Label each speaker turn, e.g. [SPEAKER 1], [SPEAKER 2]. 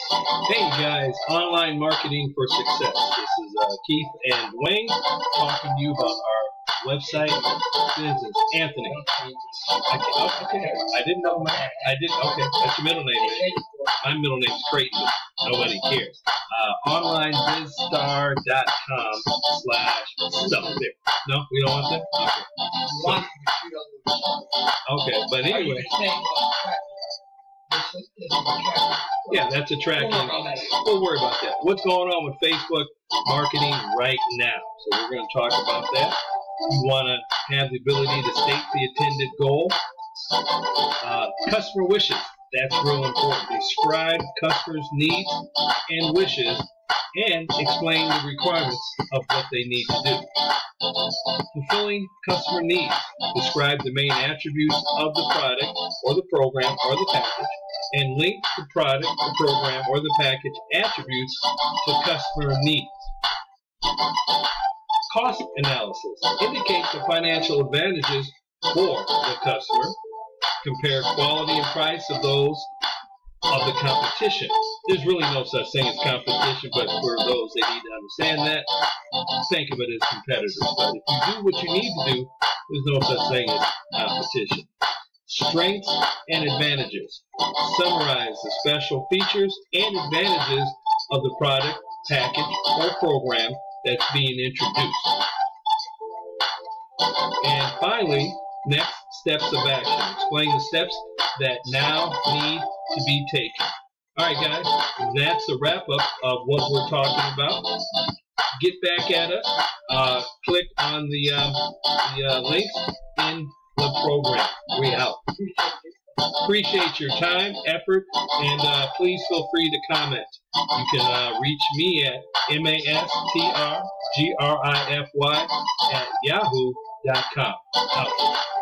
[SPEAKER 1] Hey guys, online marketing for success. This is Keith and Dwayne talking to you about our website. This is Anthony. Okay, I didn't know that. Okay, that's your middle name. My middle name is Creighton. Nobody cares. OnlineBizStar.com/stuff there. No, we don't want that? Okay, but anyway. Yeah, that's a tracking. We'll worry about that. What's going on with Facebook marketing right now? So we're going to talk about that. You want to have the ability to state the intended goal. Customer wishes. That's real important. Describe customers' needs and wishes and explain the requirements of what they need to do. Fulfilling customer needs. Describe the main attributes of the product or the program or the package and link the product, the program, or the package attributes to customer needs. Cost analysis. Indicate the financial advantages for the customer. Compare quality and price of those of the competition. There's really no such thing as competition, but for those that need to understand that, think of it as competitors. But if you do what you need to do, there's no such thing as competition. Strengths and advantages. Summarize the special features and advantages of the product, package, or program that's being introduced. And finally, next steps of action. Explain the steps that now need to be taken. Alright guys, that's a wrap-up of what we're talking about. Get back at us. Click on the links in the program. We out. Appreciate your time, effort, and please feel free to comment. You can reach me at mastrgrify@yahoo.com. Out.